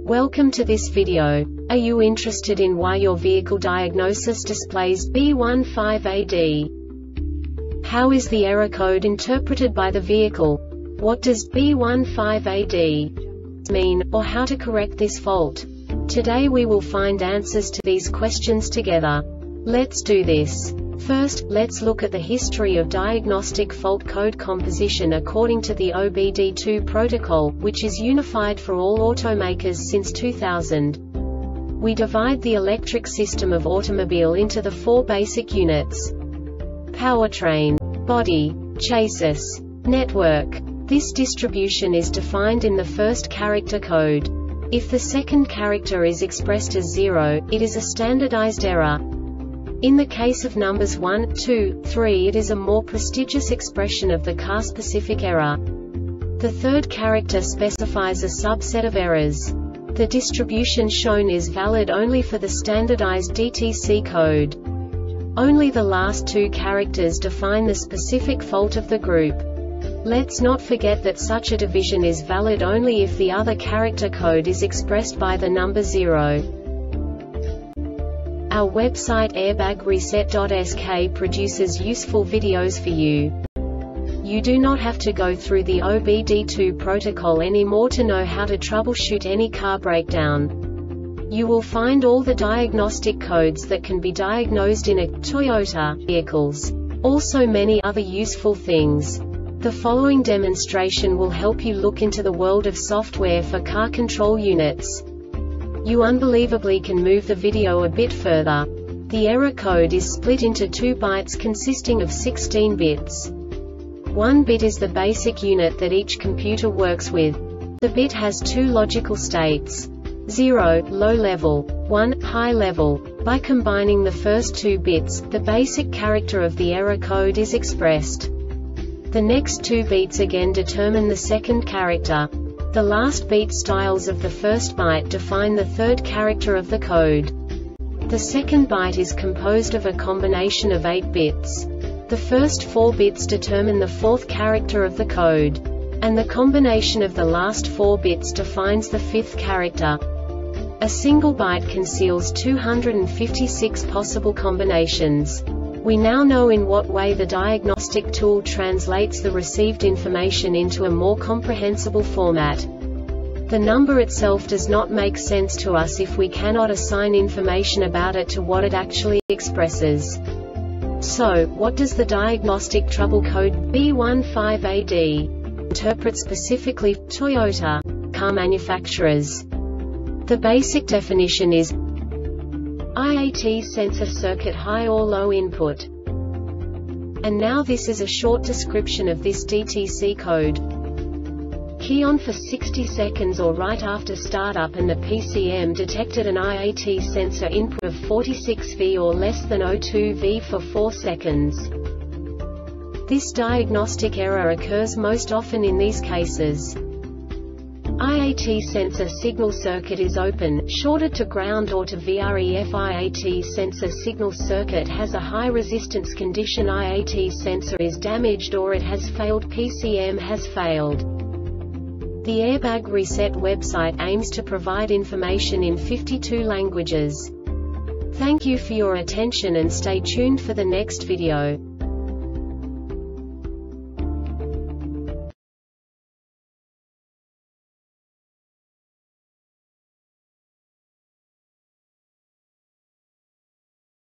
Welcome to this video. Are you interested in why your vehicle diagnosis displays B15AD? How is the error code interpreted by the vehicle? What does B15AD mean, or how to correct this fault? Today we will find answers to these questions together. Let's do this. First, let's look at the history of diagnostic fault code composition according to the OBD2 protocol, which is unified for all automakers since 2000. We divide the electric system of automobile into the four basic units: powertrain, body, chassis, network. This distribution is defined in the first character code. If the second character is expressed as 0, it is a standardized error. In the case of numbers 1, 2, 3, it is a more prestigious expression of the car-specific error. The third character specifies a subset of errors. The distribution shown is valid only for the standardized DTC code. Only the last two characters define the specific fault of the group. Let's not forget that such a division is valid only if the other character code is expressed by the number 0. Our website airbagreset.sk produces useful videos for you. You do not have to go through the OBD2 protocol anymore to know how to troubleshoot any car breakdown. You will find all the diagnostic codes that can be diagnosed in a Toyota vehicles. Also many other useful things. The following demonstration will help you look into the world of software for car control units. You unbelievably can move the video a bit further. The error code is split into 2 bytes consisting of 16 bits. 1 bit is the basic unit that each computer works with. The bit has 2 logical states: 0, low level, 1, high level. By combining the first 2 bits, the basic character of the error code is expressed. The next 2 beats again determine the second character. The last beat styles of the first byte define the third character of the code. The second byte is composed of a combination of 8 bits. The first 4 bits determine the fourth character of the code. And the combination of the last 4 bits defines the fifth character. A single byte conceals 256 possible combinations. We now know in what way the diagnostic tool translates the received information into a more comprehensible format. The number itself does not make sense to us if we cannot assign information about it to what it actually expresses. So, what does the diagnostic trouble code B15AD interpret specifically for Toyota car manufacturers? The basic definition is IAT sensor circuit high or low input. And now this is a short description of this DTC code. Key on for 60 seconds or right after startup and the PCM detected an IAT sensor input of 46V or less than 02V for 4 seconds. This diagnostic error occurs most often in these cases: IAT sensor signal circuit is open, shorted to ground or to VREF. IAT sensor signal circuit has a high resistance condition. IAT sensor is damaged or it has failed. PCM has failed. The Airbag Reset website aims to provide information in 52 languages. Thank you for your attention and stay tuned for the next video.